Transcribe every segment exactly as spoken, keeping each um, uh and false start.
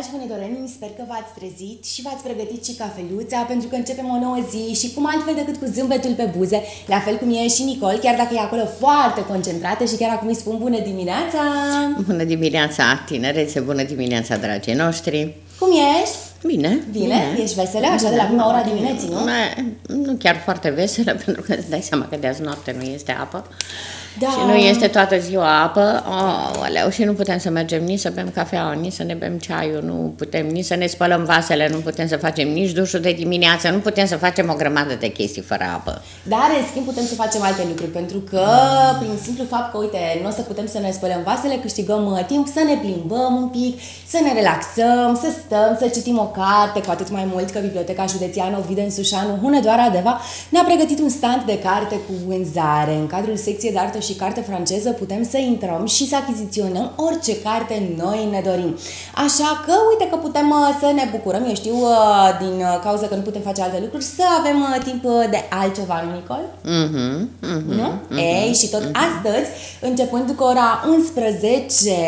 Dragi hunedorenii, sper că v-ați trezit și v-ați pregătit și cafeluța, pentru că începem o nouă zi și cum altfel decât cu zâmbetul pe buze, la fel cum e și Nicol, chiar dacă e acolo foarte concentrată și chiar acum îi spun bună dimineața! Bună dimineața, tinerețe, bună dimineața, dragii noștri! Cum ești? Bine, bine. Bine? Ești veselă, așa de la prima ora dimineții, nu? Nu chiar foarte veselă, pentru că îți dai seama că de azi noapte nu este apă. Da. Și nu este toată ziua apă, oh, aleu, și nu putem să mergem nici să bem cafea, nici să ne bem ceaiul, nu putem nici să ne spălăm vasele, nu putem să facem nici dușul de dimineață, nu putem să facem o grămadă de chestii fără apă. Dar, în schimb, putem să facem alte lucruri, pentru că, prin simplu fapt că, uite, nu o să putem să ne spălăm vasele, câștigăm timp să ne plimbăm un pic, să ne relaxăm, să stăm, să citim o carte, cu atât mai mult că Biblioteca Județeană Ovidiu Sușanu, Hunedoara Deva, ne-a pregătit un stand de carte cu vânzare. În cadrul secției de artă și carte franceză putem să intrăm și să achiziționăm orice carte noi ne dorim. Așa că, uite că putem să ne bucurăm, eu știu, din cauza că nu putem face alte lucruri, să avem timp de altceva, nu, Nicol? Mm-hmm, mm-hmm, nu? Mm-hmm, Ei, și tot mm-hmm. astăzi, începând cu ora unsprezece,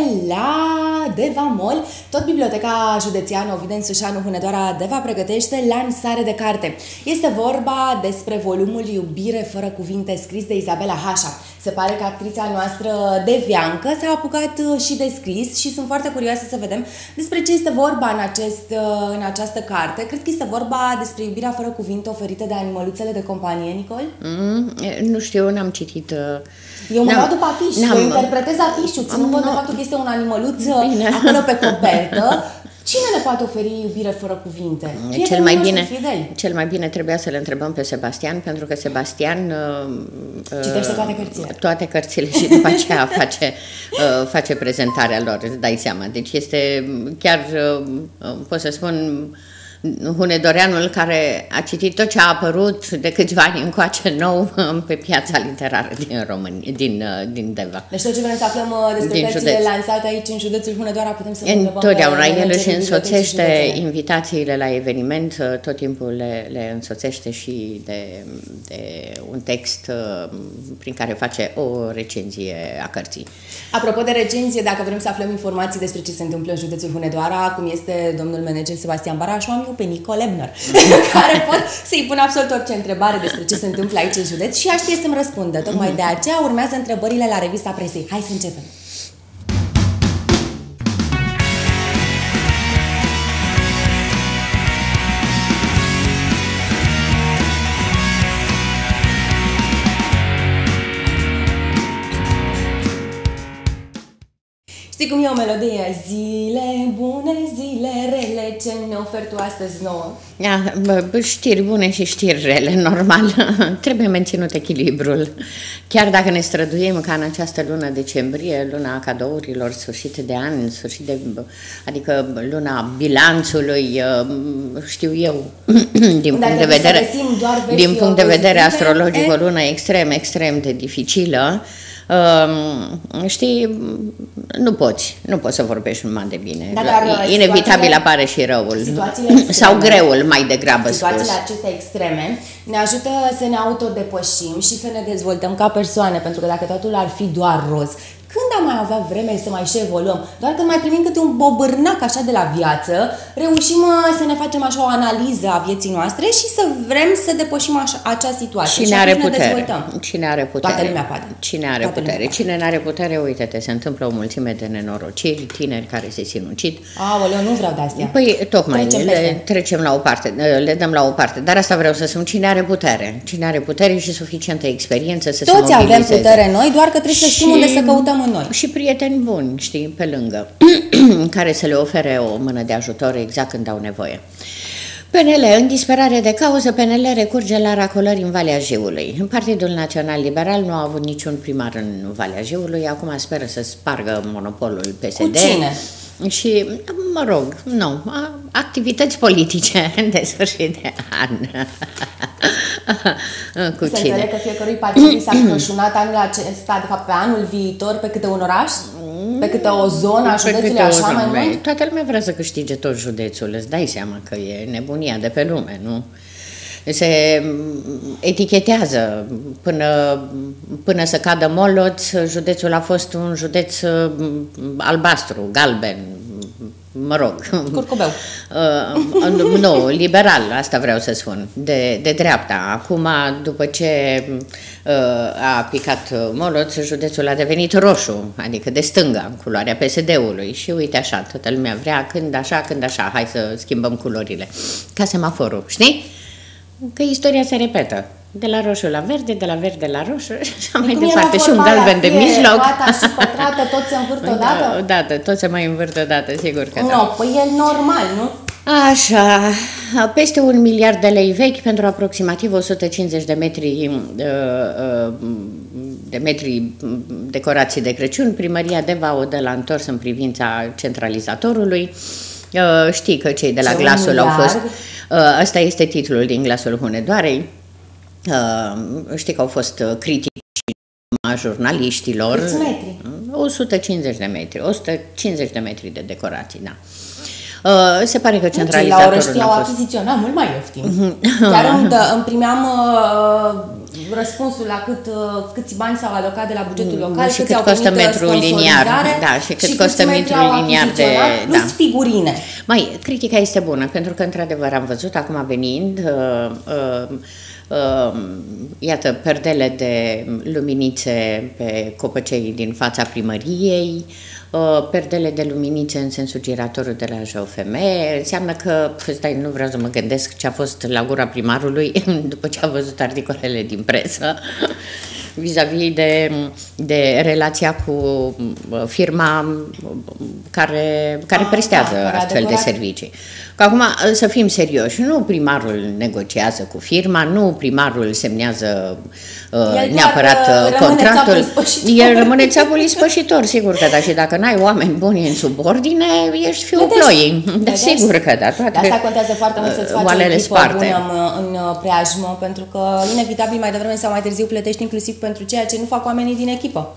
la Deva Mall, tot Biblioteca Județeană Ovidiu Sușanu, Hunedoara Deva, pregătește lansare de carte. Este vorba despre volumul Iubire fără cuvinte, scris de Izabela Hașa. Se pare că actrița noastră Deviancă s-a apucat și de scris și sunt foarte curioasă să vedem despre ce este vorba în, acest, în această carte. Cred că este vorba despre iubirea fără cuvinte oferită de animăluțele de companie, Nicol? Mm, nu știu, n-am citit... Uh, Eu mă dau după afiș, eu interpretez afișul, ținând cont de faptul că este un animăluț Bine. acolo pe copertă. Cine ne poate oferi iubire fără cuvinte? Cel mai, bine, cel mai bine trebuia să le întrebăm pe Sebastian, pentru că Sebastian uh, citește toate cărțile. Toate cărțile și după aceea face, uh, face prezentarea lor, îți dai seama. Deci este chiar, uh, pot să spun, hunedoreanul care a citit tot ce a apărut de câțiva ani încoace nou pe piața literară din România, din, din Deva. Deci tot ce vrem să aflăm despre cărțile lansate aici în județul Hunedoara putem să ne întrebăm. Întotdeauna el își însoțește invitațiile la eveniment, tot timpul le, le însoțește și de, de un text prin care face o recenzie a cărții. Apropo de recenzie, dacă vrem să aflăm informații despre ce se întâmplă în județul Hunedoara, cum este domnul manager Sebastian Barașu, am eu pe Nicol Ebner, care pot să-i pun absolut orice întrebare despre ce se întâmplă aici în județ și ea știe să-mi răspundă. Tocmai de aceea urmează întrebările la revista presei. Hai să începem! Știi cum e o melodie? Zile bune, zile rele, ce ne oferi tu astăzi nouă? Ja, bă, știri bune și știri rele, normal. Trebuie menținut echilibrul. Chiar dacă ne străduim ca în această lună decembrie, luna cadourilor, sfârșit de an, sfârșit de, adică luna bilanțului, știu eu, din punct de vedere, din punct de vedere astrologic, o lună extrem, extrem de dificilă. Uh, știi, nu poți, nu poți să vorbești numai de bine. Da, dar, inevitabil apare și răul. Extreme, sau greul, mai degrabă situațiile spus. acestea extreme ne ajută să ne autodepășim și să ne dezvoltăm ca persoane, pentru că dacă totul ar fi doar roz, când am mai avea vreme să mai și evoluăm? Doar când mai primim câte un bobârnac așa de la viață, reușim să ne facem așa o analiză a vieții noastre și să vrem să depășim așa, acea situație. Cine are putere? Cine are putere? Toată lumea poate. Cine are Toată putere? Cine nu are putere, uite-te, se întâmplă o mulțime de nenorociri, tineri care se sinucid. Aoleu, nu vreau de astea. Păi, tocmai, trecem le peste. trecem la o parte, le dăm la o parte. Dar asta vreau să spun, cine are putere? Cine are putere și suficientă experiență să Toți se mobilizeze. avem putere noi, doar că trebuie și... să știm unde să căutăm în noi. Și prieteni buni, știi, pe lângă, care să le ofere o mână de ajutor exact când au nevoie. P N L, în disperare de cauză, P N L recurge la racolări în Valea Jiului. Partidul Național Liberal nu a avut niciun primar în Valea Jiului, acum speră să spargă monopolul P S D. Cu cine? Și, mă rog, nu, activități politice de sfârșit de an. Cu să cine? înțeleg că fiecărui partid s-a scrășunat anul acesta, de fapt pe anul viitor, pe câte un oraș? Pe câte o zonă a județului, așa mai mult? Toată lumea vrea să câștige tot județul, îți dai seama că e nebunia de pe lume, nu? Se etichetează până, până să cadă Moloț, județul a fost un județ albastru, galben, mă rog. Curcubeu. Uh, nu, liberal, asta vreau să spun, de, de dreapta. Acum, după ce uh, a picat Moloț, județul a devenit roșu, adică de stânga, în culoarea P S D-ului. Și uite așa, toată lumea vrea când așa, când așa, hai să schimbăm culorile. Ca semaforul, știi? Că istoria se repetă. De la roșu la verde, de la verde la roșu și așa mai departe. Și un galben de mijloc. Roata și pătrată, tot se învârt odată? Odată, tot se mai învârt odată, sigur că da. Nu, păi e normal, nu? Așa, peste un miliard de lei vechi pentru aproximativ o sută cincizeci de metri de metri decorații de Crăciun. Primăria Deva o dă la întors în privința centralizatorului. Știi că cei de la Ce Glasul au fost... Ăsta este titlul din Glasul Hunedoarei. Știi că au fost critici a jurnaliștilor. Câți metri? o sută cincizeci de metri, o sută cincizeci de metri de decorații, da. Uh, se pare că centralizatorul n-a fost... au achiziționat mult mai ieftin. Chiar îmi, dă, îmi primeam uh, răspunsul la cât, uh, câți bani s-au alocat de la bugetul local, și cât costă metrul liniar. Da, și cât și costă metrul liniar de... Plus da. figurine. Mai, critica este bună, pentru că într-adevăr am văzut acum venind... Uh, uh, Uh, iată, perdele de luminițe pe copăcei din fața primăriei, uh, perdele de luminițe în sensul giratorul de la J O F M. Înseamnă că, stai, nu vreau să mă gândesc ce a fost la gura primarului după ce a văzut articolele din presă vis-a-vis de, de relația cu firma care, care prestează ah, astfel de servicii. Că acum, să fim serioși, nu primarul negociază cu firma, nu primarul semnează uh, neapărat contractul. El rămâne țapul ispășitor, sigur că da. Și dacă n-ai oameni buni în subordine, ești fiul ploii. Da, sigur că da. Toate, de asta contează foarte mult să-ți faci o echipă bună în, în preajmă, pentru că inevitabil mai devreme sau mai târziu plătești inclusiv pentru ceea ce nu fac oamenii din echipă.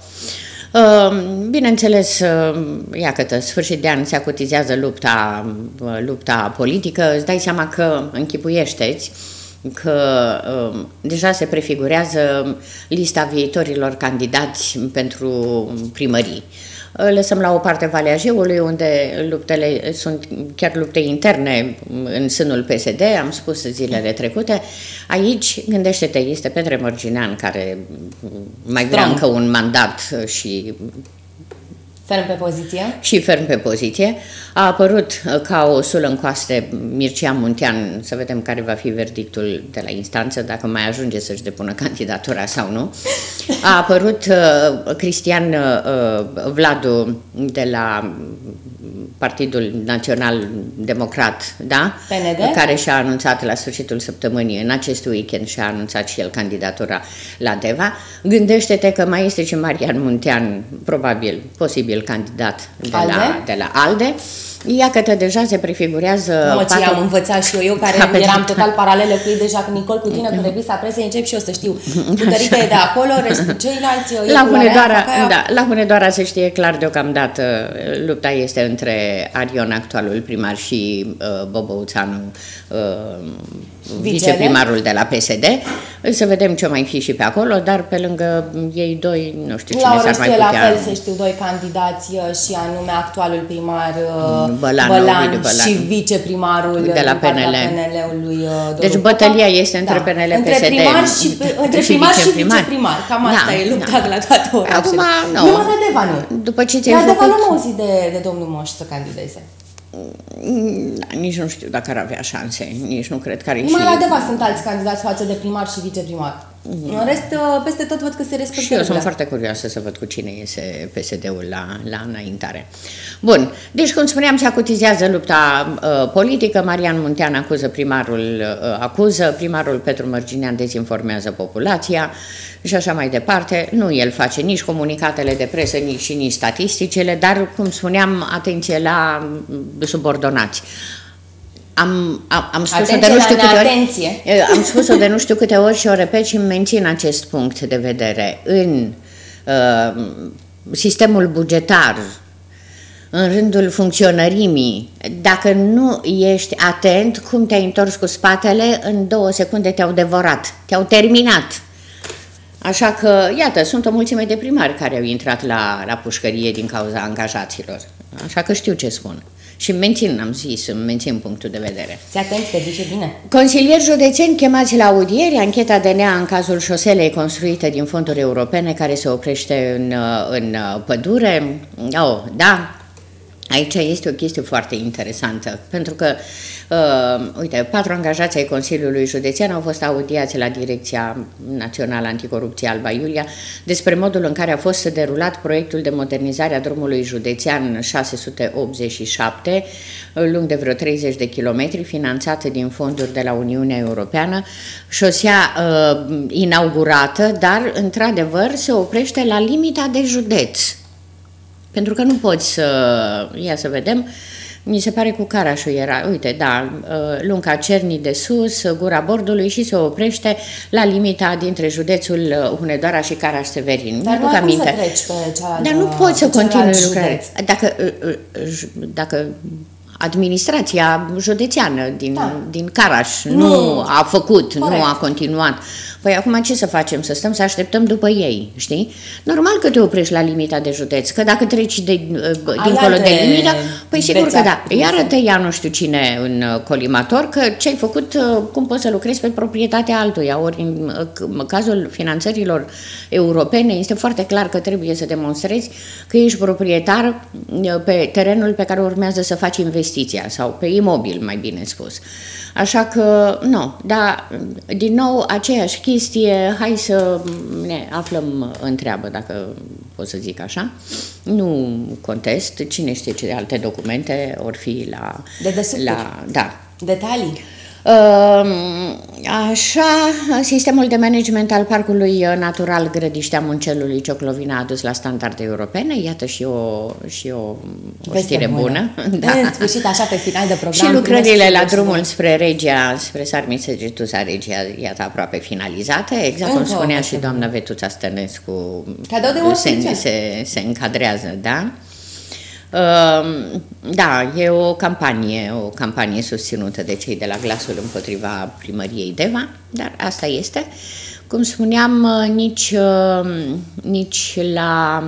Bineînțeles, iată, sfârșit de an se acotizează lupta, lupta politică, îți dai seama că închipuiește-ți că deja se prefigurează lista viitorilor candidați pentru primării. Lăsăm la o parte Valea Jiului, unde luptele sunt chiar lupte interne în sânul P S D, am spus zilele trecute. Aici, gândește-te, este Petre Mărginean, care mai vrea încă un mandat și... Ferm pe poziție. Și ferm pe poziție. A apărut ca o sulă în coaste Mircea Muntean, să vedem care va fi verdictul de la instanță, dacă mai ajunge să-și depună candidatura sau nu. A apărut uh, Cristian uh, Vladu de la Partidul Național Democrat, da? P N D? Care și-a anunțat la sfârșitul săptămânii, în acest weekend și-a anunțat și el candidatura la Deva. Gândește-te că mai este și Marian Muntean, probabil, posibil candidat de la, de la ALDE. Iată, deja se prefigurează... Mă, ce am învățat și eu, eu care Capet. eram total paralelă cu ei deja, când Nicol cu tine, cu revista presei, încep și eu să știu putărite de acolo, restul ceilalți... La Hunedoara, da, la Hunedoara se știe clar deocamdată, lupta este între Arion, actualul primar, și uh, Bobouțanu, uh, viceprimarul de la P S D. Să vedem ce mai fi și pe acolo, dar pe lângă ei doi, nu știu cine s-ar mai putea... La fel se știu doi candidați și anume actualul primar Bălan, Bălan, Bălan și viceprimarul de la P N L-ului. Deci bătălia este între da. P N L P S D. Între primar și, între primar și viceprimar. Cam asta da, e lupta da. la toate orașele. Acum, nu. Nu, la Deva nu. După ce ți-ai la făcut... Deva nu am auzit de, de domnul Moș să candideze. Da, nici nu știu dacă ar avea șanse, nici nu cred că are. Numai și... la Deva sunt alți candidați față de primar și viceprimar. Mm. În rest, peste tot văd că se respectă. Și eu sunt foarte curioasă să văd cu cine iese P S D-ul la, la înaintare. Bun, deci cum spuneam, se acotizează lupta uh, politică. Marian Muntean acuză primarul, uh, acuză, primarul Petru Mărginean dezinformează populația și așa mai departe. Nu el face nici comunicatele de presă, nici și nici statisticile, dar, cum spuneam, atenție la subordonați. Am, am, am spus-o de nu știu câte ori, am spus-o de nu știu câte ori și o repet și mențin acest punct de vedere. În uh, sistemul bugetar, în rândul funcționărimii, dacă nu ești atent, cum te-ai întors cu spatele, în două secunde te-au devorat, te-au terminat. Așa că, iată, sunt o mulțime de primari care au intrat la, la pușcărie din cauza angajaților. Așa că știu ce spun. Și mențin, am zis, mențin punctul de vedere. Ți atenți că zice bine. Consilieri județeni chemați la audieri, ancheta D N A în cazul șoselei construite din fonduri europene care se oprește în, în pădure. Oh, da, aici este o chestie foarte interesantă, pentru că, uh, uite, patru angajați ai Consiliului Județean au fost audiați la Direcția Națională Anticorupție Alba Iulia despre modul în care a fost derulat proiectul de modernizare a drumului județean șase sute optzeci și șapte, lung de vreo treizeci de kilometri, finanțat din fonduri de la Uniunea Europeană, șosea uh, inaugurată, dar, într-adevăr, se oprește la limita de județ. Pentru că nu poți să, ia să vedem, mi se pare cu Carașul era, uite, da, Lunca Cernii de sus, Gura Bordului și se oprește la limita dintre județul Hunedoara și Caraș-Severin. Dar nu ai cum să treci pe cealaltă, Dar nu poți să continui lucrarea. Dacă, dacă administrația județeană din, da. din Caraș nu, nu a făcut, corect. Nu a continuat. Păi acum ce să facem? Să stăm să așteptăm după ei, știi? Normal că te oprești la limita de județ, că dacă treci de, dincolo de limita, păi sigur că da. Iară te ia nu știu cine în colimator, că ce-ai făcut, cum poți să lucrezi pe proprietatea altuia. Ori în cazul finanțărilor europene este foarte clar că trebuie să demonstrezi că ești proprietar pe terenul pe care urmează să faci investiția sau pe imobil, mai bine spus. Așa că, nu, dar, din nou, aceeași chestie, hai să ne aflăm în treabă, dacă pot să zic așa. Nu contest, cine știe ce alte documente or fi la... De la da. Detalii? Așa, sistemul de management al Parcului Natural Grădiștea Muncelului Cioclovina a adus la standarde europene, iată și o, și o, o știre bună. bună. Da. În sfârșit, așa pe final de program. Și lucrările la drumul spre Regia, spre Sarmisegetuța Regia, iată aproape finalizate, exact cum spunea și doamna Vetuța Stănescu, cadou de se, se, se încadrează, da? Da, e o campanie, o campanie susținută de cei de la Glasul împotriva primăriei Deva, dar asta este. Cum spuneam, nici, nici la,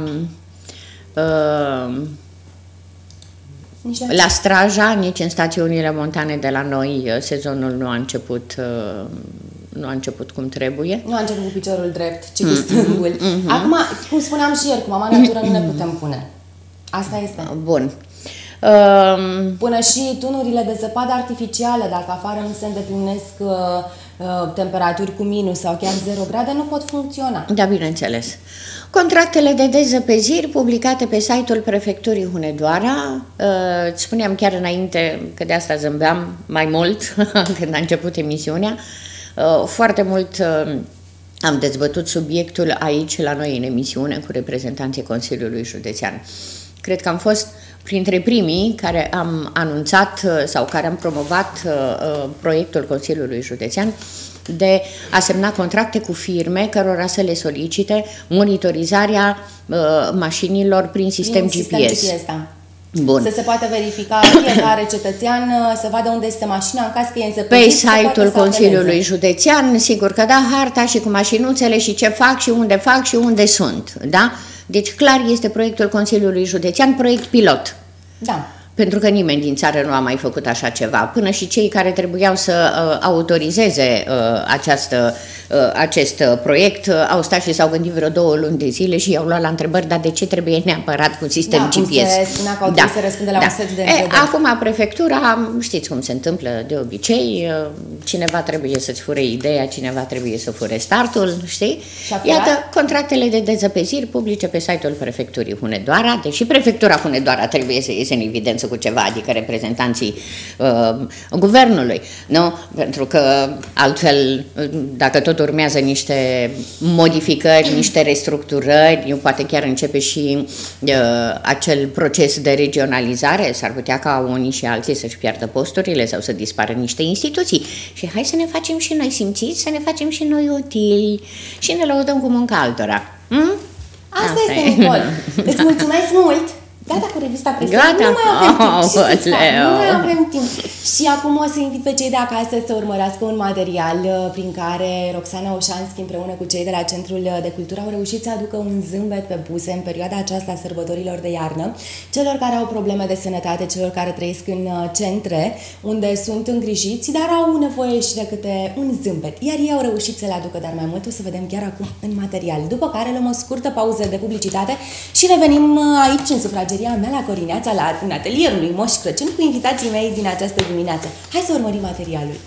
nici la, la Straja, nici în stațiunile montane de la noi sezonul nu a început, nu a început cum trebuie. Nu a început cu piciorul drept, ci cu stângul. Mm-hmm. Acum, cum spuneam și ieri, cu mama natură nu ne putem pune. Asta este. Bun. Um, Până și tunurile de zăpadă artificială, dacă afară nu se îndeplinesc uh, uh, temperaturi cu minus sau chiar zero grade, nu pot funcționa. Da, bineînțeles. Contractele de dezăpeziri publicate pe site-ul Prefecturii Hunedoara, uh, spuneam chiar înainte că de asta zâmbeam mai mult când a început emisiunea, uh, foarte mult... Uh, Am dezbătut subiectul aici la noi în emisiune cu reprezentanții Consiliului Județean. Cred că am fost printre primii care am anunțat sau care am promovat uh, proiectul Consiliului Județean de a semna contracte cu firme cărora să le solicite monitorizarea uh, mașinilor prin sistem prin G P S. Sistem G P S, da. Bun. Să se poată verifica fiecare cetățean, să vadă unde este mașina în caz că e însăpățit. Pe site-ul Consiliului Județean, sigur că da, harta și cu mașinuțele și ce fac și unde fac și unde sunt, da? Deci clar este proiectul Consiliului Județean, proiect pilot. Da. Pentru că nimeni din țară nu a mai făcut așa ceva. Până și cei care trebuiau să uh, autorizeze uh, această, uh, acest uh, proiect uh, au stat și s-au gândit vreo două luni de zile și i-au luat la întrebări, dar de ce trebuie neapărat cu sistem da, G P S? Cum se spunea că au da. să răspunde la da. un set de e, întrebări. Acum prefectura, știți cum se întâmplă de obicei, uh, cineva trebuie să-ți fure ideea, cineva trebuie să fure startul, știi? Iată, contractele de dezăpeziri publice pe site-ul Prefecturii Hunedoara, deși Prefectura Hunedoara trebuie să iese în evidență cu ceva, adică reprezentanții uh, guvernului, nu? Pentru că altfel, dacă tot urmează niște modificări, niște restructurări, poate chiar începe și uh, acel proces de regionalizare, s-ar putea ca unii și alții să-și piardă posturile sau să dispară niște instituții. Și hai să ne facem și noi simțiți, să ne facem și noi utili și ne lăudăm cu munca altora. Hmm? Asta, Asta este, Nicol. Îți mulțumesc mult! Gata cu revista presă. Gata. Nu mai avem timp. Oh, Ce să fac? Nu mai Leo. avem timp. Și acum o să invit pe cei de acasă să urmărească un material uh, prin care Roxana Oșanski împreună cu cei de la Centrul de Cultură au reușit să aducă un zâmbet pe buze în perioada aceasta a sărbătorilor de iarnă celor care au probleme de sănătate, celor care trăiesc în uh, centre unde sunt îngrijiți, dar au nevoie și de câte un zâmbet. Iar ei au reușit să le aducă, dar mai mult o să vedem chiar acum în material. După care luăm o scurtă pauză de publicitate și revenim uh, aici în sufrageria mea la Corineața, la în atelierul lui Moș Crăciun, cu invitații mei din această dimineață. Hai să urmărim materialul.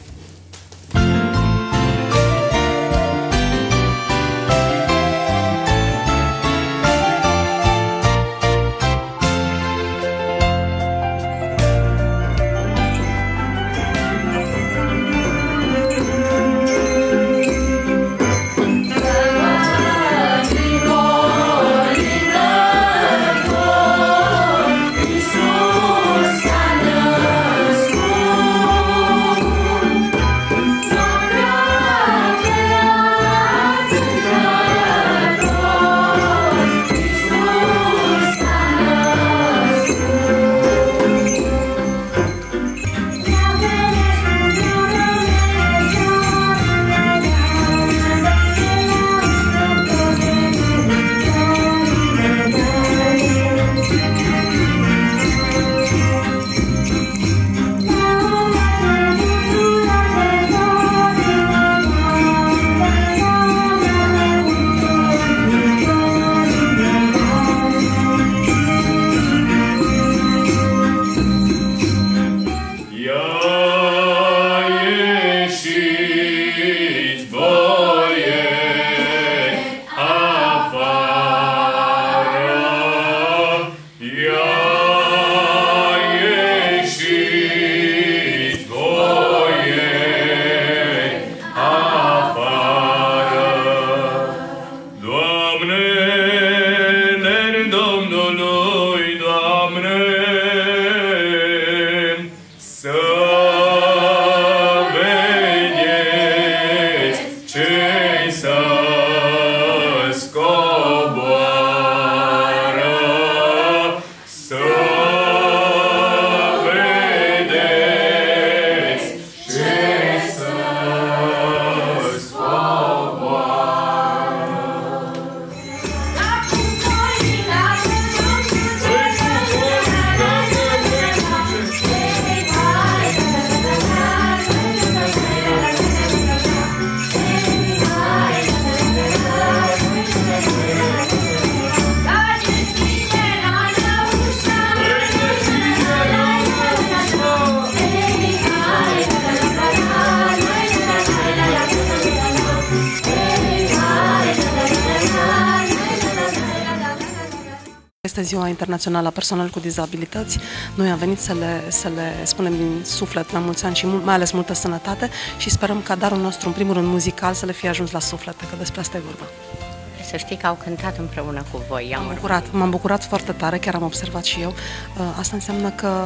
Este Ziua Internațională a Persoanelor cu Dizabilități. Noi am venit să le, să le spunem din suflet la mulți ani și mai ales multă sănătate și sperăm ca darul nostru, în primul rând muzical, să le fie ajuns la suflet, că despre asta e vorba. Să știi că au cântat împreună cu voi. M-am bucurat, m-am bucurat foarte tare, chiar am observat și eu. Asta înseamnă că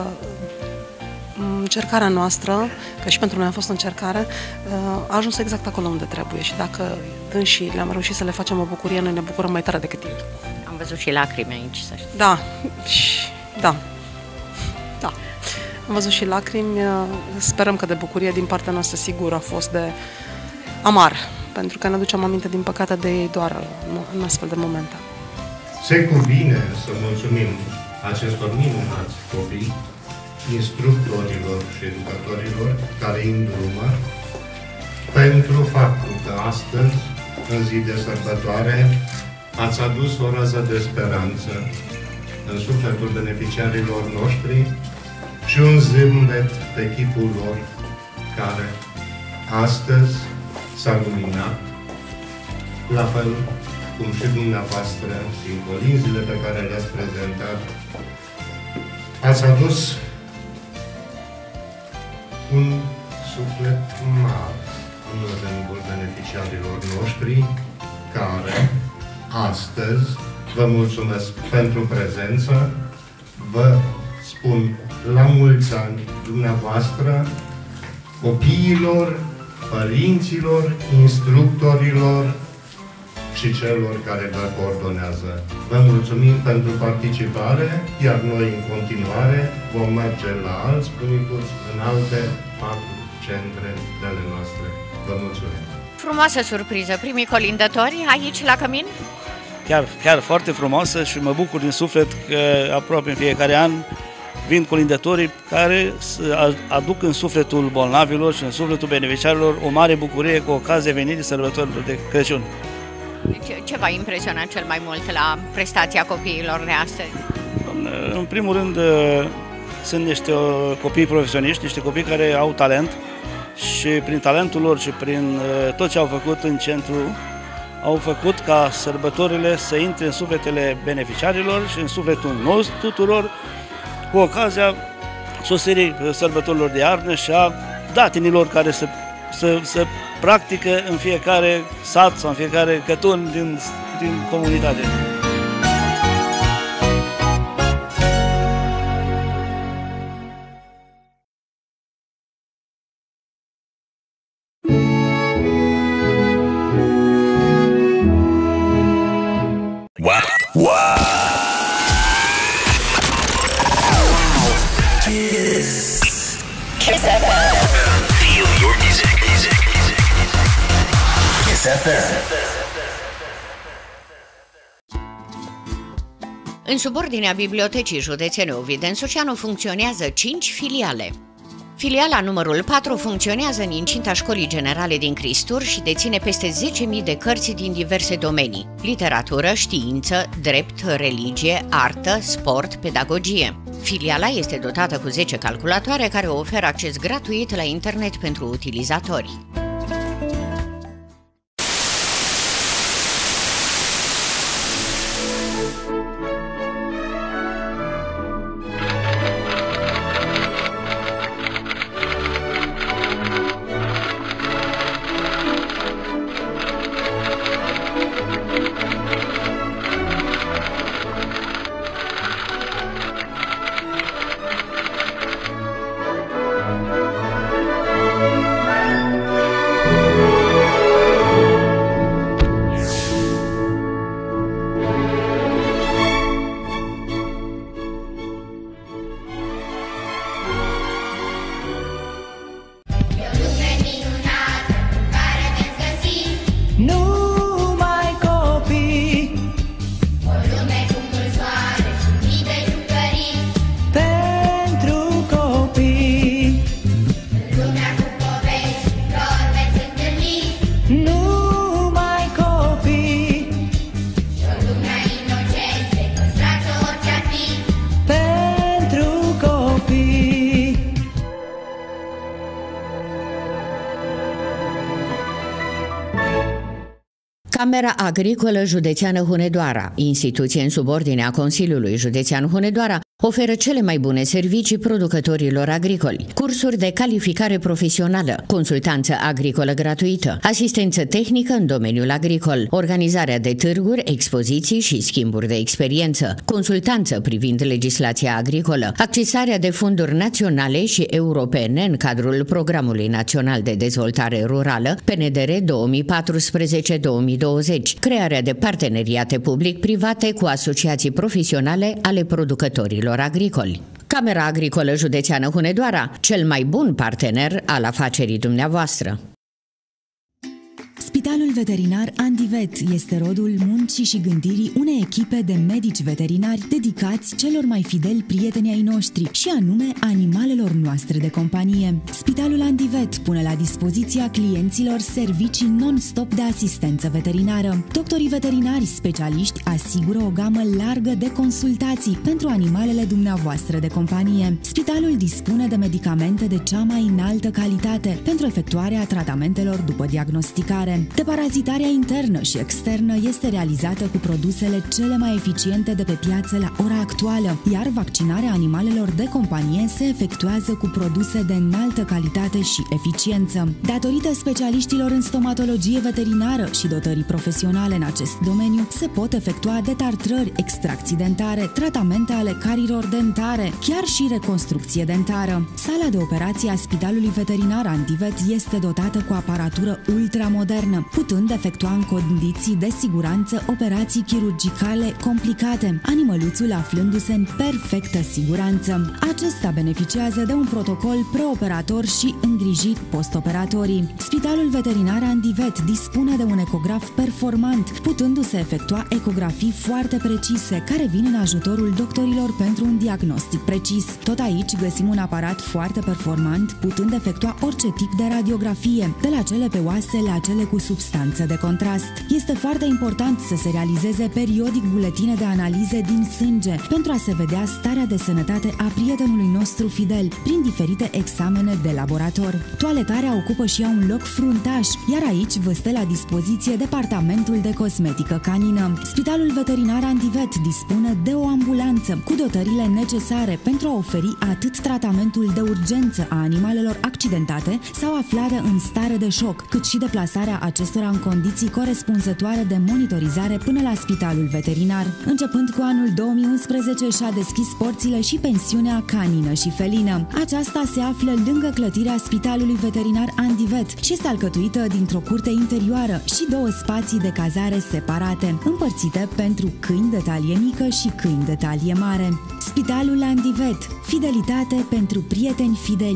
încercarea noastră, că și pentru noi a fost o încercare, a ajuns exact acolo unde trebuie și dacă dânsii le-am reușit să le facem o bucurie, noi ne bucurăm mai tare decât ei. Am văzut și lacrimi aici, să știi. Da, și, da, da. Am văzut și lacrimi, sperăm că de bucurie din partea noastră sigur a fost de amar, pentru că ne aducem aminte din păcate de ei doar în astfel de momente. Se cuvine să mulțumim acestor minunați copii, instructorilor și educatorilor care îi îndrumă pentru faptul că astăzi, în zi de sărbătoare, ați adus o rază de speranță în sufletul beneficiarilor noștri și un zâmbet pe chipul lor care astăzi s-a luminat, la fel cum și dumneavoastră, prin colinzile pe care le-ați prezentat, ați adus un suflet mare în rândul beneficiarilor noștri, care astăzi vă mulțumesc pentru prezență, vă spun la mulți ani dumneavoastră, copiilor, părinților, instructorilor și celor care vă coordonează. Vă mulțumim pentru participare, iar noi în continuare vom merge la alți bunicuți în alte patru centre de ale noastre. Vă mulțumim! Frumoasă surpriză, primii colindători aici la Cămin? Chiar, chiar foarte frumoasă și mă bucur din suflet că aproape în fiecare an vin colindătorii care aduc în sufletul bolnavilor și în sufletul beneficiarilor o mare bucurie cu ocazia venirii sărbătorilor de Crăciun. Ce, ce v-a impresionat cel mai mult la prestația copiilor de astăzi? În primul rând, sunt niște copii profesioniști, niște copii care au talent și prin talentul lor și prin tot ce au făcut în centru, au făcut ca sărbătorile să intre în sufletele beneficiarilor și în sufletul nostru tuturor cu ocazia sosirii sărbătorilor de iarnă și a datinilor care se, se, se practică în fiecare sat sau în fiecare cătun din, din comunitate. Wow. Wow. Kiss. Kiss F M. Feel your music. Music. Music. Kiss F M. În subordinea Bibliotecii Județene Ovidensuceanu funcționează cinci filiale. Filiala numărul patru funcționează în incinta Școlii Generale din Cristur și deține peste zece mii de cărți din diverse domenii: literatură, știință, drept, religie, artă, sport, pedagogie. Filiala este dotată cu zece calculatoare care oferă acces gratuit la internet pentru utilizatori. Camera Agricolă Județeană Hunedoara, instituție în subordinea Consiliului Județean Hunedoara, oferă cele mai bune servicii producătorilor agricoli, cursuri de calificare profesională, consultanță agricolă gratuită, asistență tehnică în domeniul agricol, organizarea de târguri, expoziții și schimburi de experiență, consultanță privind legislația agricolă, accesarea de fonduri naționale și europene în cadrul Programului Național de Dezvoltare Rurală P N D R două mii paisprezece două mii douăzeci, crearea de parteneriate public-private cu asociații profesionale ale producătorilor agricoli. Camera Agricolă Județeană Hunedoara, cel mai bun partener al afacerii dumneavoastră. Spitalul Veterinar Andivet este rodul muncii și gândirii unei echipe de medici veterinari dedicați celor mai fideli prieteni ai noștri și anume animalelor noastre de companie. Spitalul Andivet pune la dispoziția clienților servicii non-stop de asistență veterinară. Doctorii veterinari specialiști asigură o gamă largă de consultații pentru animalele dumneavoastră de companie. Spitalul dispune de medicamente de cea mai înaltă calitate pentru efectuarea tratamentelor după diagnosticare. Deparazitarea internă și externă este realizată cu produsele cele mai eficiente de pe piață la ora actuală, iar vaccinarea animalelor de companie se efectuează cu produse de înaltă calitate și eficiență. Datorită specialiștilor în stomatologie veterinară și dotării profesionale în acest domeniu, se pot efectua detartrări, extracții dentare, tratamente ale carilor dentare, chiar și reconstrucție dentară. Sala de operații a Spitalului Veterinar Andivet este dotată cu aparatură ultramodernă, canină, putând efectua în condiții de siguranță operații chirurgicale complicate, animăluțul aflându-se în perfectă siguranță. Acesta beneficiază de un protocol preoperator și îngrijiri postoperatori. Spitalul Veterinar Andivet dispune de un ecograf performant, putându-se efectua ecografii foarte precise, care vin în ajutorul doctorilor pentru un diagnostic precis. Tot aici găsim un aparat foarte performant, putând efectua orice tip de radiografie, de la cele pe oase la cele cu substanță de contrast. Este foarte important să se realizeze periodic buletine de analize din sânge pentru a se vedea starea de sănătate a prietenului nostru fidel prin diferite examene de laborator. Toaletarea ocupă și ea un loc fruntaș, iar aici vă stă la dispoziție departamentul de cosmetică canină. Spitalul Veterinar Andivet dispune de o ambulanță cu dotările necesare pentru a oferi atât tratamentul de urgență a animalelor accidentate sau aflate în stare de șoc, cât și deplasarea acestora în condiții corespunzătoare de monitorizare până la spitalul veterinar. Începând cu anul două mii unsprezece și-a deschis porțile și pensiunea canină și felină. Aceasta se află lângă clădirea Spitalului Veterinar Andivet și este alcătuită dintr-o curte interioară și două spații de cazare separate, împărțite pentru câini de talie mică și câini de talie mare. Spitalul Andivet. Fidelitate pentru prieteni fideli.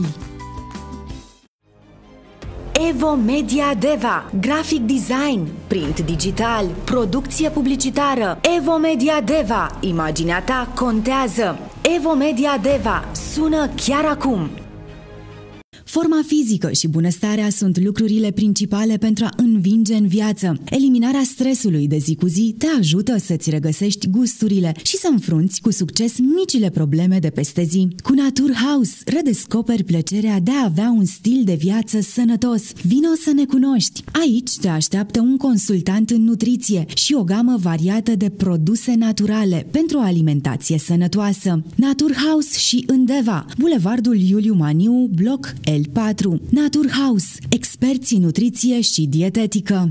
Evo Media Deva, grafic design, print digital, producție publicitară. Evo Media Deva, imaginea ta contează. Evo Media Deva, sună chiar acum. Forma fizică și bunăstarea sunt lucrurile principale pentru a învinge în viață. Eliminarea stresului de zi cu zi te ajută să-ți regăsești gusturile și să înfrunți cu succes micile probleme de peste zi. Cu Naturhaus redescoperi plăcerea de a avea un stil de viață sănătos. Vino să ne cunoști! Aici te așteaptă un consultant în nutriție și o gamă variată de produse naturale pentru o alimentație sănătoasă. Naturhaus și Îndeva, Bulevardul Iuliu Maniu, bloc L patru. Naturhaus, experți în nutriție și dietetică.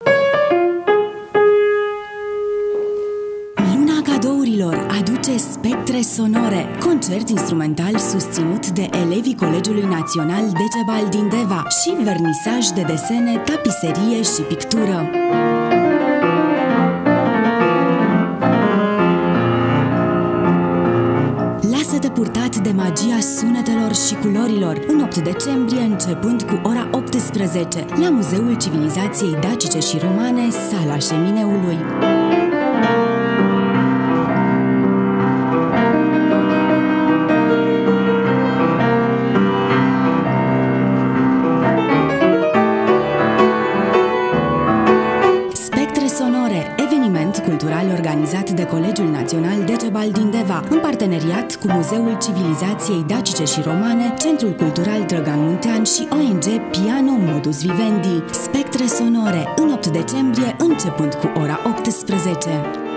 Luna Cadourilor aduce Spectre Sonore, concert instrumental susținut de elevii Colegiului Național Decebal din Deva și vernisaj de desene, tapiserie și pictură. Lasă-te purtat de magia sunetelor și culorilor în opt decembrie, începând cu ora optsprezece, la Muzeul Civilizației Dacice și Romane, Sala Șemineului. Cultural organizat de Colegiul Național Decebal din Deva, în parteneriat cu Muzeul Civilizației Dacice și Romane, Centrul Cultural Drăgan Muntean și O N G Piano Modus Vivendi. Spectre Sonore, în opt decembrie, începând cu ora optsprezece.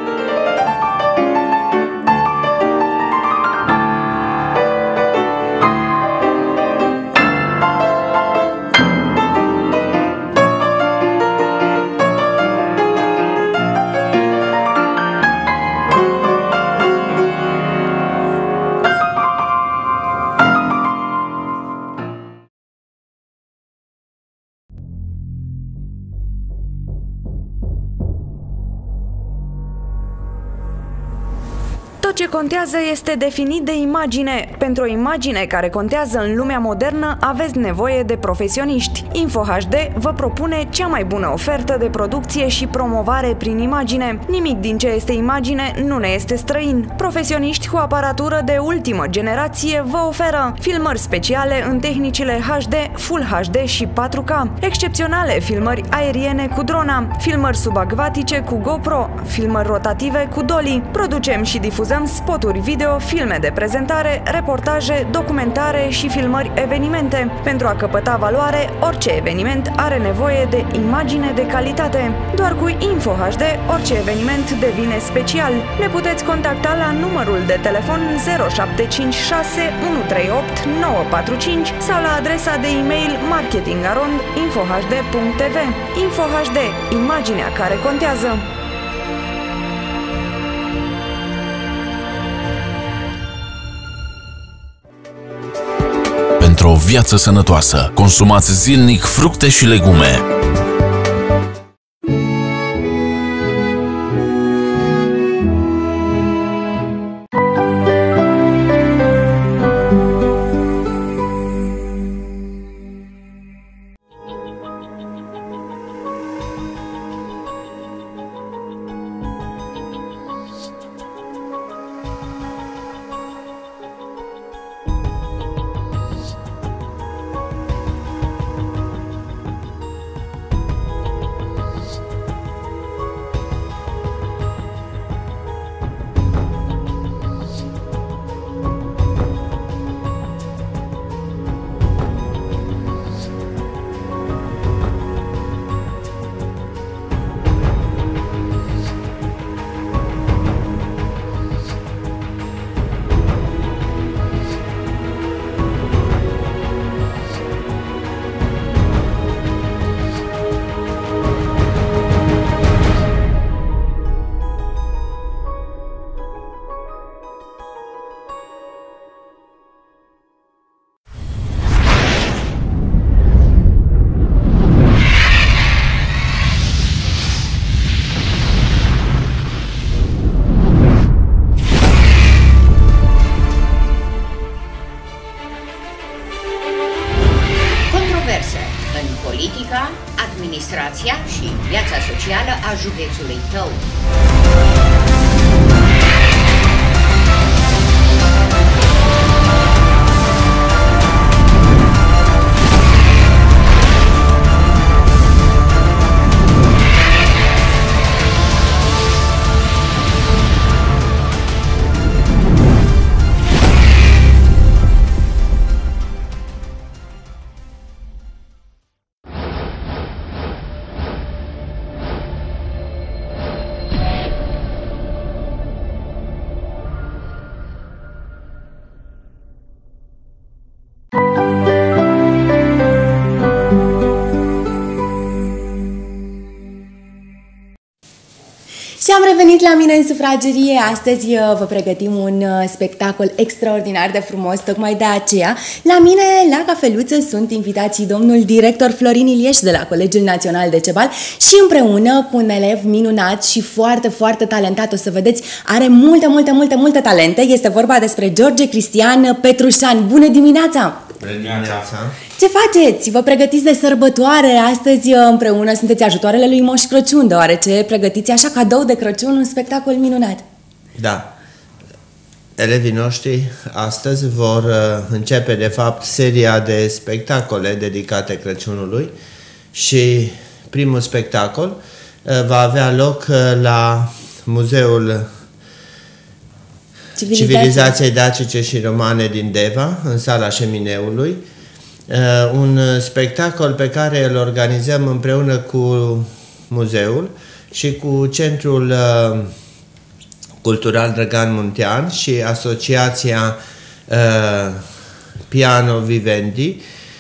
Tot ce contează este definit de imagine. Pentru o imagine care contează în lumea modernă, aveți nevoie de profesioniști. InfoHD vă propune cea mai bună ofertă de producție și promovare prin imagine. Nimic din ce este imagine nu ne este străin. Profesioniști cu aparatură de ultimă generație vă oferă filmări speciale în tehnicile H D, Full H D și patru K, excepționale filmări aeriene cu drona, filmări subacvatice cu GoPro, filmări rotative cu Dolly. Producem și difuzăm spoturi video, filme de prezentare, reportaje, documentare și filmări evenimente. Pentru a căpăta valoare, orice eveniment are nevoie de imagine de calitate. Doar cu InfoHD, orice eveniment devine special. Ne puteți contacta la numărul de telefon zero șapte cinci șase unu trei opt nouă patru cinci sau la adresa de e-mail marketing arond infohd punct t v. InfoHD, imaginea care contează. Pentru o viață sănătoasă, consumați zilnic fructe și legume. administrația și viața socială a județului tău. Și am revenit la mine în sufragerie. Astăzi vă pregătim un spectacol extraordinar de frumos. Tocmai de aceea, la mine, la cafeluță, sunt invitații domnul director Florin Ilieș de la Colegiul Național de Cebal și împreună cu un elev minunat și foarte, foarte talentat. O să vedeți, are multe, multe, multe, multe talente. Este vorba despre George Cristian Petrușan. Bună dimineața! Bună dimineața! Ce faceți? Vă pregătiți de sărbătoare? Astăzi împreună sunteți ajutoarele lui Moș Crăciun, deoarece pregătiți așa cadou de Crăciun un spectacol minunat. Da. Elevii noștri astăzi vor începe, de fapt, seria de spectacole dedicate Crăciunului și primul spectacol va avea loc la Muzeul Civilizație. Civilizației dacice și romane din Deva, în sala Șemineului. Un spectacol pe care îl organizăm împreună cu muzeul și cu Centrul Cultural Drăgan Muntean și Asociația Piano Vivendi.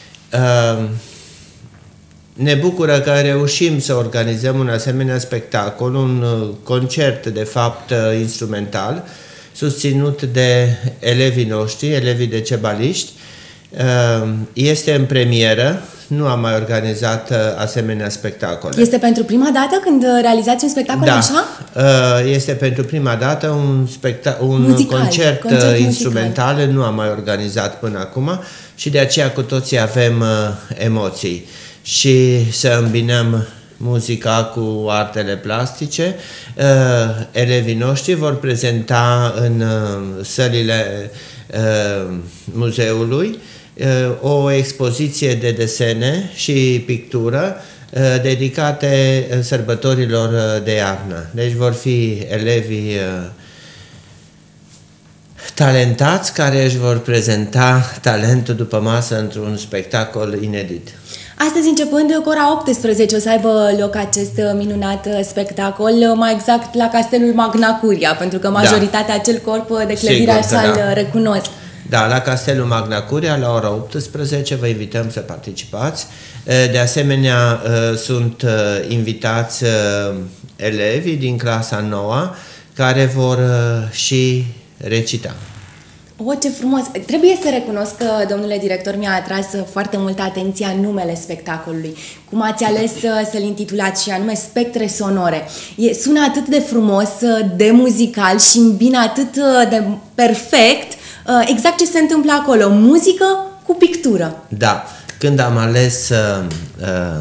Ne bucură că reușim să organizăm un asemenea spectacol, un concert de fapt instrumental, susținut de elevii noștri, elevii de cebaliști. Este în premieră, nu am mai organizat asemenea spectacole. Este pentru prima dată când realizați un spectacol da, așa? Este pentru prima dată un, un muzical, concert, concert instrumental, muzical. Nu am mai organizat până acum și de aceea cu toții avem emoții. Și să îmbinăm muzica cu artele plastice. Uh, elevii noștri vor prezenta în uh, sălile uh, muzeului uh, o expoziție de desene și pictură uh, dedicate sărbătorilor de iarnă. Deci vor fi elevii uh, talentați care își vor prezenta talentul după masă într-un spectacol inedit. Astăzi, începând cu ora optsprezece, o să aibă loc acest minunat spectacol, mai exact la Castelul Magna Curia, pentru că majoritatea da. acel corp de clădire așa-l da. recunosc. Da, la Castelul Magna Curia, la ora optsprezece, vă invităm să participați. De asemenea, sunt invitați elevii din clasa nouă care vor și recita. O, ce frumos! Trebuie să recunosc că, domnule director, mi-a atras foarte multă atenția numele spectacolului. Cum ați ales să-l intitulați și anume Spectre Sonore. E, sună atât de frumos, de muzical și îmbină atât de perfect exact ce se întâmplă acolo. Muzică cu pictură. Da. Când am ales uh, uh,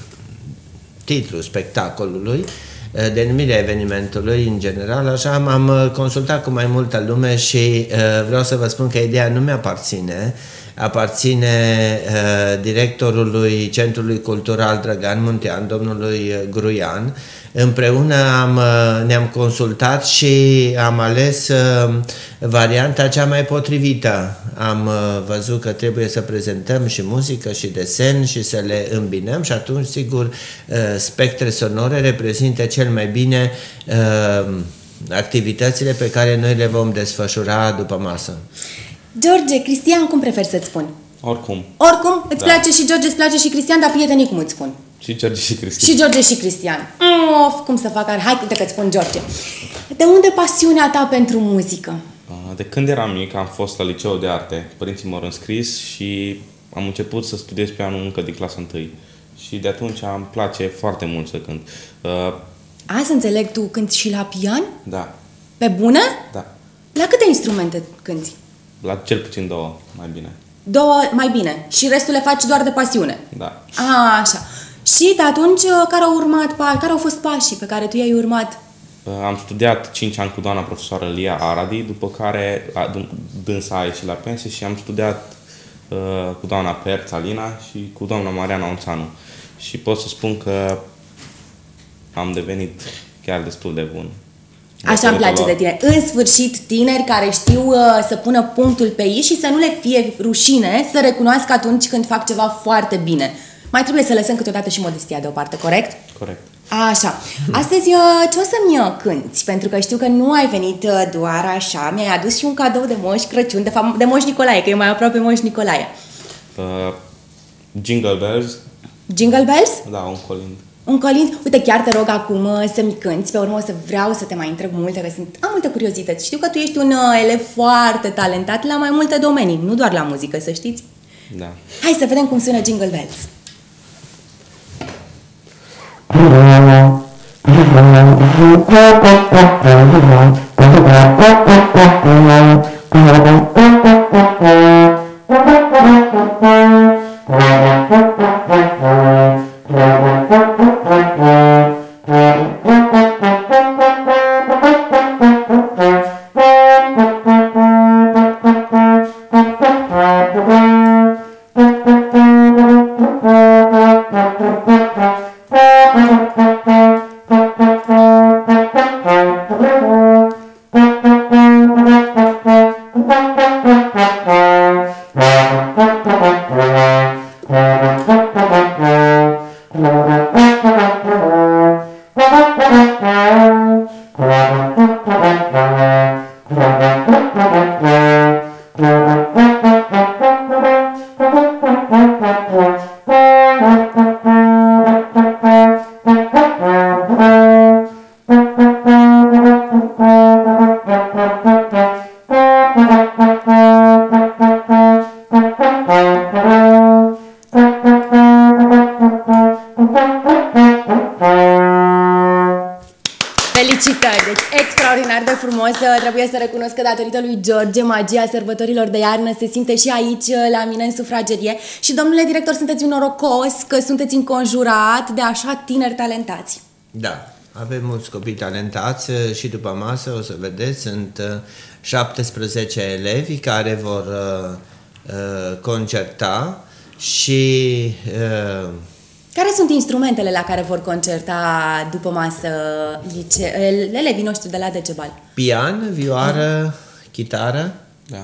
titlul spectacolului, denumirea evenimentului în general, așa m-am consultat cu mai multă lume și uh, vreau să vă spun că ideea nu mi-aparține, aparține uh, directorului Centrului Cultural Drăgan Muntean, domnului Gruian. Împreună am, ne-am consultat și am ales uh, varianta cea mai potrivită. Am uh, văzut că trebuie să prezentăm și muzică și desen și să le îmbinăm și atunci, sigur, uh, Spectre Sonore reprezintă cel mai bine uh, activitățile pe care noi le vom desfășura după masă. George, Cristian, cum preferi să-ți spun? Oricum. Oricum? Îți da. place și George, îți place și Cristian, dar prietenii cum îți spun? Și George și Cristian. Și George și Cristian. Of, cum să fac? Hai, uite că-ți spun George. De unde pasiunea ta pentru muzică? De când eram mic am fost la liceul de arte. Părinții m-au înscris și am început să studiez pianul încă din clasa întâi. Și de atunci îmi place foarte mult să cânt. Uh, Azi înțeleg, tu cânti și la pian? Da. Pe bune? Da. La câte instrumente cânti? La cel puțin două, mai bine. Două, mai bine. Și restul le faci doar de pasiune? Da. A, așa. Și de atunci, care au urmat, care au fost pașii pe care tu i-ai urmat? Am studiat cinci ani cu doamna profesoară Lia Aradi, după care dânsa a ieșit la pensie și am studiat uh, cu doamna Perț Alina și cu doamna Mariana Onțanu. Și pot să spun că am devenit chiar destul de bun. Așa îmi place de tine. În sfârșit, tineri care știu uh, să pună punctul pe i și să nu le fie rușine să recunoască atunci când fac ceva foarte bine. Mai trebuie să lăsăm câteodată și modestia deoparte, corect? Corect. Așa. Astăzi ce o să-mi cânti? Pentru că știu că nu ai venit doar așa. Mi-ai adus și un cadou de Moș Crăciun, de fapt de Moș Nicolae, că e mai aproape Moș Nicolae. Uh, Jingle Bells. Jingle Bells? Da, un colind. Un colind? Uite, chiar te rog acum să-mi cânti. Pe urmă o să vreau să te mai întreb multe, că sunt, am multe curiozități. Știu că tu ești un elev foarte talentat la mai multe domenii, nu doar la muzică, să știți. Da. Hai să vedem cum sună Jingle Bells. Felicitări! Deci extraordinar de frumos. Trebuie să recunosc că datorită lui George, magia sărbătorilor de iarnă se simte și aici la mine în sufragerie. Și domnule director, sunteți un norocos că sunteți înconjurat de așa tineri talentați. Da, avem mulți copii talentați și după masă, o să vedeți, sunt șaptesprezece elevi care vor uh, uh, concerta și... Uh, Care sunt instrumentele la care vor concerta după masă lice... elevii noștri de la Decebal? Pian, vioară, uh. chitară, da,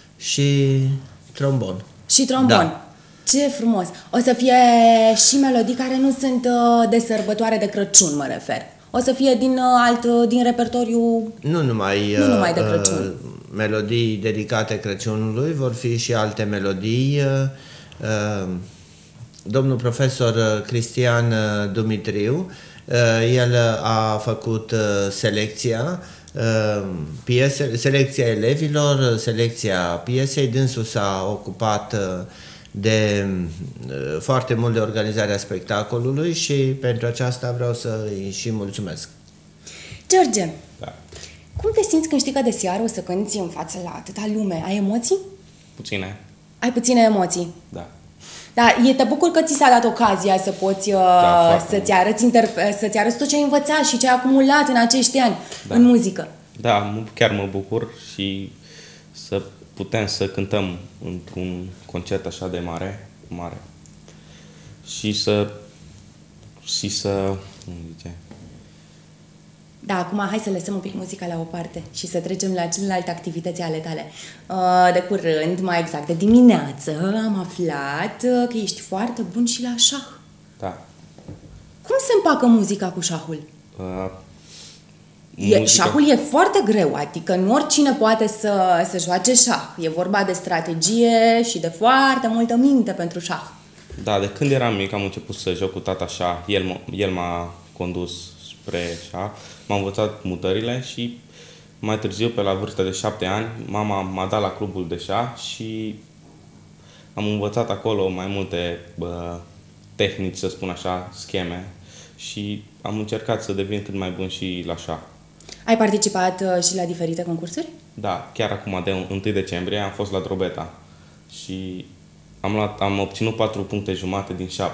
și trombon. Și trombon. Da. Ce frumos! O să fie și melodii care nu sunt de sărbătoare de Crăciun, mă refer. O să fie din alt, din repertoriu... Nu numai, nu numai de Crăciun. Uh, melodii dedicate Crăciunului, vor fi și alte melodii. Uh, uh, Domnul profesor Cristian Dumitriu, el a făcut selecția, piese, selecția elevilor, selecția piesei, dânsul s-a ocupat de foarte mult de organizarea spectacolului și pentru aceasta vreau să-i și mulțumesc. George, da. Cum te simți când știi că de seară o să cânti în față la atâta lume? Ai emoții? Puține. Ai puține emoții? Da. Dar te bucur că ți s-a dat ocazia să poți da, să-ți arăți, interp- să-ți arăți tot ce ai învățat și ce ai acumulat în acești ani da. în muzică. Da, chiar mă bucur și să putem să cântăm într-un concert așa de mare, mare. Și să și să cum zice? Da, acum hai să lăsăm un pic muzica la o parte și să trecem la celelalte activități ale tale. De curând, mai exact de dimineață, am aflat că ești foarte bun și la șah. Da. Cum se împacă muzica cu șahul? Uh, e, muzica... Șahul e foarte greu, adică nu oricine poate să, să joace șah. E vorba de strategie și de foarte multă minte pentru șah. Da, de când eram mic am început să joc cu tata șah. El, el m-a condus spre șah. M-am învățat mutările și mai târziu, pe la vârsta de șapte ani, mama m-a dat la clubul de șah și am învățat acolo mai multe bă, tehnici, să spun așa, scheme și am încercat să devin cât mai bun și la șah. Ai participat uh, și la diferite concursuri? Da, chiar acum de întâi decembrie am fost la Drobeta și am, luat, am obținut patru puncte jumate din șapte.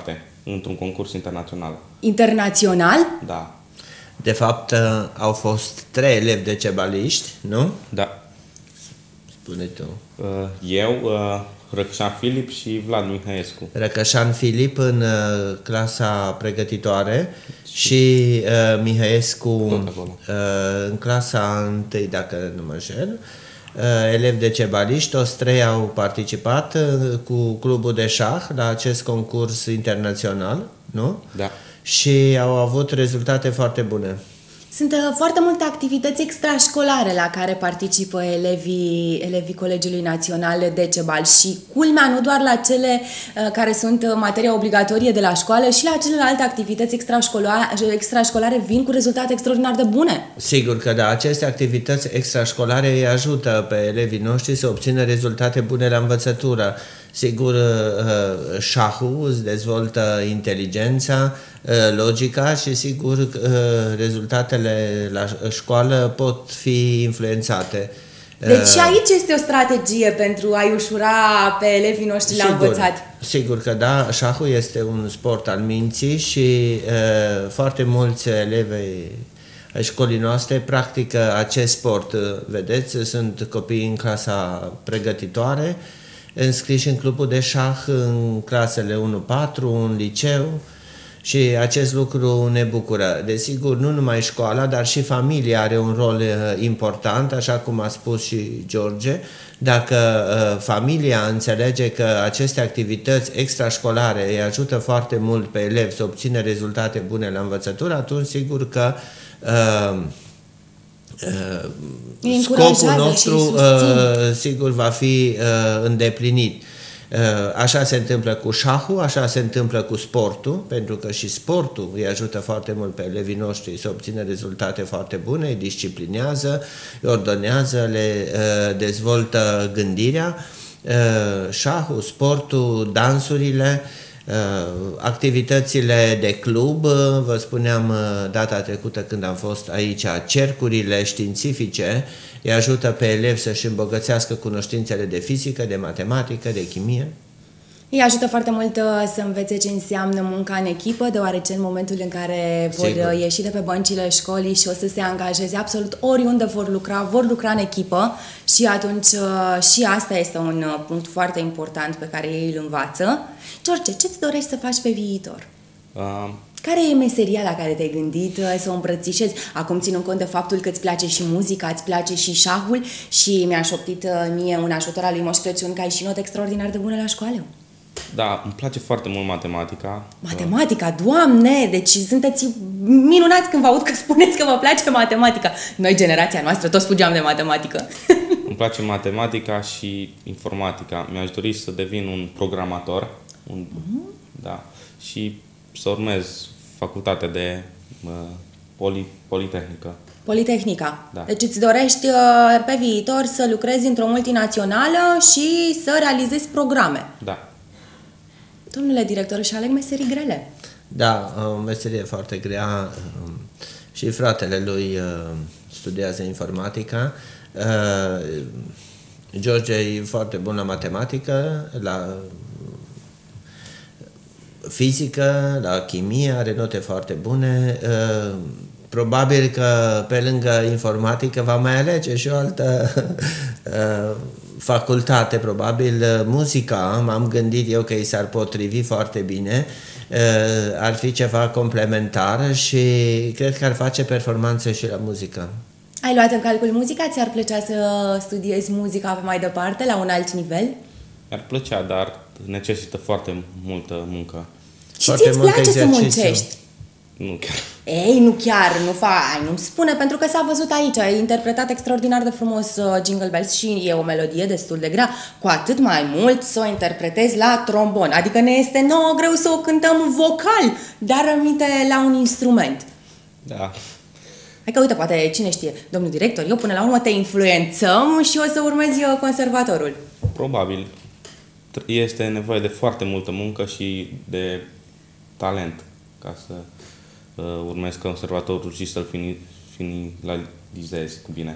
într-un concurs internațional. Internațional? Da. De fapt, au fost trei elevi decebaliști, nu? Da. Spune tu. Eu, Răcășan Filip și Vlad Mihăescu. Răcășan Filip în clasa pregătitoare și uh, Mihăescu uh, în clasa întâi, dacă nu mă înșel. Uh, elevi decebaliști, toți trei au participat uh, cu clubul de șah la acest concurs internațional, nu? Da. Și au avut rezultate foarte bune. Sunt uh, foarte multe activități extrașcolare la care participă elevii, elevii Colegiului Național Decebal și culmea nu doar la cele uh, care sunt materia obligatorie de la școală, și la celelalte activități extrașcolare, extrașcolare vin cu rezultate extraordinar de bune. Sigur că da, aceste activități extrașcolare îi ajută pe elevii noștri să obțină rezultate bune la învățătură. Sigur, șahul îți dezvoltă inteligența, logica și sigur rezultatele la școală pot fi influențate. Deci și aici este o strategie pentru a-i ușura pe elevii noștri la învățat. Sigur că da, șahul este un sport al minții și uh, foarte mulți elevi ai școlii noastre practică acest sport. Vedeți, sunt copii în clasa pregătitoare, înscriși în clubul de șah în clasele unu patru, în liceu, și acest lucru ne bucură. Desigur, nu numai școala, dar și familia are un rol important, așa cum a spus și George. Dacă uh, familia înțelege că aceste activități extrașcolare îi ajută foarte mult pe elevi să obțină rezultate bune la învățătură, atunci sigur că uh, uh, scopul nostru uh, sigur va fi uh, îndeplinit. Așa se întâmplă cu șahul, așa se întâmplă cu sportul, pentru că și sportul îi ajută foarte mult pe elevii noștri să obțină rezultate foarte bune, îi disciplinează, îi ordonează, le dezvoltă gândirea. Șahul, sportul, dansurile, activitățile de club, vă spuneam data trecută când am fost aici, cercurile științifice îi ajută pe elevi să-și îmbogățească cunoștințele de fizică, de matematică, de chimie. Îi ajută foarte mult să învețe ce înseamnă munca în echipă, deoarece în momentul în care vor Sigur. ieși de pe băncile școlii și o să se angajeze absolut oriunde vor lucra, vor lucra în echipă și atunci și asta este un punct foarte important pe care ei îl învață. George, ce-ți dorești să faci pe viitor? Uh. Care e meseria la care te-ai gândit să o îmbrățișezi? Acum, ținând cont de faptul că îți place și muzica, îți place și șahul și mi-a șoptit mie un ajutor al lui Moș Crăciun că ai și note extraordinar de bune la școală. Da, îmi place foarte mult matematica. Matematica, Doamne! Deci sunteți minunați când vă aud că spuneți că vă place matematica. Noi, generația noastră, toți fugeam de matematică. Îmi place matematica și informatica. Mi-aș dori să devin un programator. Un, uh-huh. Da. Și să urmez facultatea de uh, poli, Politehnică. Politehnica. Da. Deci îți dorești uh, pe viitor să lucrezi într-o multinațională și să realizezi programe. Da. Domnule director, își aleg meserii grele. Da, o meserie foarte grea. Și fratele lui studiază informatica. George e foarte bun la matematică, la fizică, la chimie, are note foarte bune. Probabil că pe lângă informatică va mai alege și o altă facultate, probabil muzica. M-am gândit eu că i s-ar potrivi foarte bine. Ar fi ceva complementar și cred că ar face performanțe și la muzică. Ai luat în calcul muzica? Ți-ar plăcea să studiezi muzica pe mai departe, la un alt nivel? Mi-ar plăcea, dar necesită foarte multă muncă. Și ți-ți place să muncești? Nu chiar. Ei, nu chiar, nu fai, nu-mi spune, pentru că s-a văzut aici, ai interpretat extraordinar de frumos uh, Jingle Bells și e o melodie destul de grea, cu atât mai mult să o interpretezi la trombon, adică ne este nouă greu să o cântăm vocal, dar aminte la un instrument. Da. Hai că uite, poate, cine știe, domnul director, eu până la urmă te influențăm și o să urmezi conservatorul. Probabil. Este nevoie de foarte multă muncă și de talent ca să uh, urmezi conservatorul și să-l finalizezi cu bine.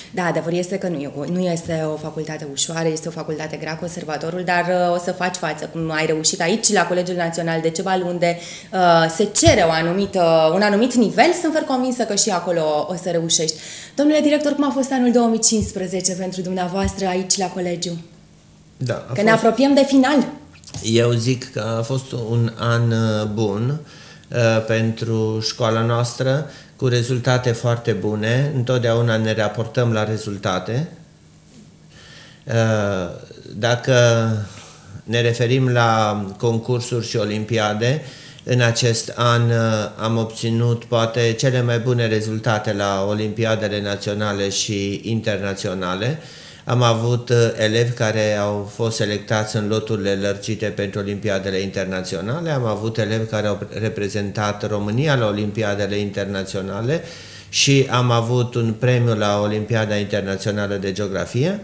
Da, adevărul este că nu, e, nu este o facultate ușoară, este o facultate grea, conservatorul, dar uh, o să faci față, cum ai reușit aici la Colegiul Național Decebal, unde uh, se cere o anumită, un anumit nivel, sunt fer convinsă că și acolo o să reușești. Domnule director, cum a fost anul două mii cincisprezece pentru dumneavoastră aici la colegiu? Da, că fost... ne apropiem de final. Eu zic că a fost un an bun uh, pentru școala noastră, cu rezultate foarte bune. Întotdeauna ne raportăm la rezultate. Uh, dacă ne referim la concursuri și olimpiade, în acest an uh, am obținut poate cele mai bune rezultate la olimpiadele naționale și internaționale. Am avut elevi care au fost selectați în loturile lărgite pentru olimpiadele internaționale, am avut elevi care au reprezentat România la olimpiadele internaționale și am avut un premiu la Olimpiada Internațională de Geografie.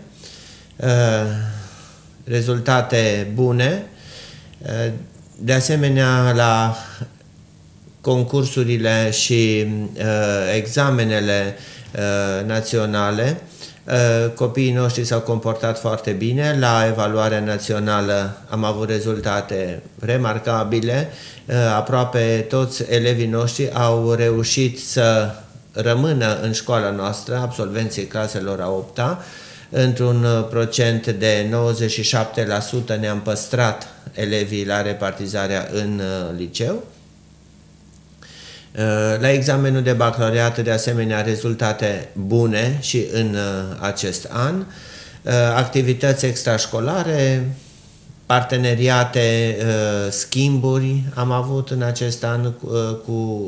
Rezultate bune. De asemenea, la concursurile și examenele naționale, copiii noștri s-au comportat foarte bine. La evaluarea națională am avut rezultate remarcabile. Aproape toți elevii noștri au reușit să rămână în școala noastră, absolvenții claselor a opta. Într-un procent de nouăzeci și șapte la sută ne-am păstrat elevii la repartizarea în liceu. La examenul de bacalaureat, de asemenea, rezultate bune și în acest an. Activități extrașcolare, parteneriate, schimburi am avut în acest an cu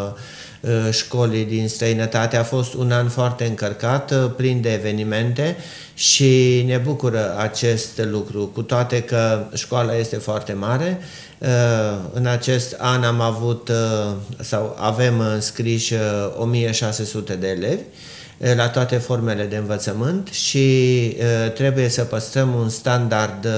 școlii din străinătate. A fost un an foarte încărcat, plin de evenimente și ne bucură acest lucru, cu toate că școala este foarte mare. În acest an am avut sau avem înscriși o mie șase sute de elevi la toate formele de învățământ și trebuie să păstrăm un standard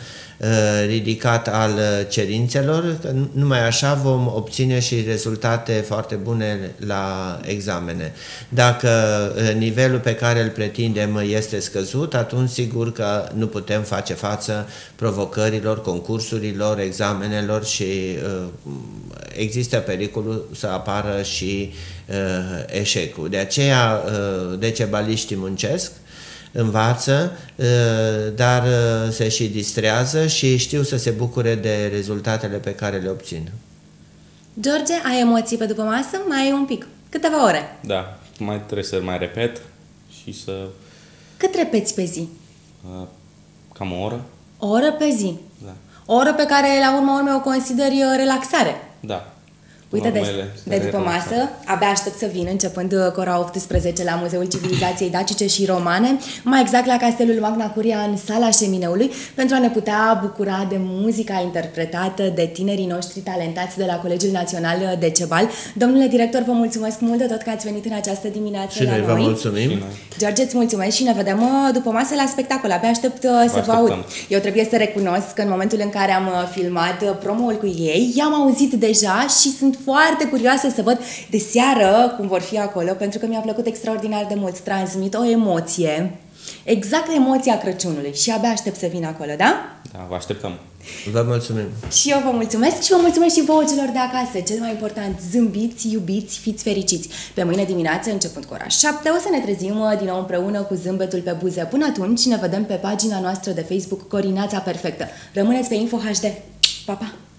ridicat al cerințelor, că numai așa vom obține și rezultate foarte bune la examene. Dacă nivelul pe care îl pretindem este scăzut, atunci sigur că nu putem face față provocărilor, concursurilor, examenelor și uh, există pericolul să apară și uh, eșecul. De aceea uh, decebaliștii muncesc, învață, dar se și distrează și știu să se bucure de rezultatele pe care le obțin. George, ai emoții pe după masă? Mai ai un pic. Câteva ore. Da, mai trebuie să mai repet și să... Cât repeți pe zi? Cam o oră. O oră pe zi? Da. O oră pe care la urma urmei o consideri relaxare? Da. Uite, de, de după masă, abia aștept să vin, începând cu ora optsprezece la Muzeul Civilizației Dacice și Romane, mai exact la Castelul Magna Curia, în sala Șemineului, pentru a ne putea bucura de muzica interpretată de tinerii noștri talentați de la Colegiul Național Decebal. Domnule director, vă mulțumesc mult de tot că ați venit în această dimineață și la noi. Și noi vă mulțumim. George, îți mulțumesc și ne vedem după masă la spectacol. Abia aștept vă să vă aud. Eu trebuie să recunosc că în momentul în care am filmat promo-ul cu ei, i-am auzit deja și sunt foarte curioasă să văd de seară cum vor fi acolo, pentru că mi-a plăcut extraordinar de mult. Transmit o emoție, exact emoția Crăciunului și abia aștept să vin acolo, da? Da, vă așteptăm. Vă mulțumim. Și eu vă mulțumesc și vă mulțumesc și vouă celor de acasă. Cel mai important, zâmbiți, iubiți, fiți fericiți. Pe mâine dimineață, începând cu ora șapte, o să ne trezim din nou împreună cu zâmbetul pe buze. Până atunci ne vedem pe pagina noastră de Facebook Corinața Perfectă. Rămâneți pe Info H D. Pa, pa!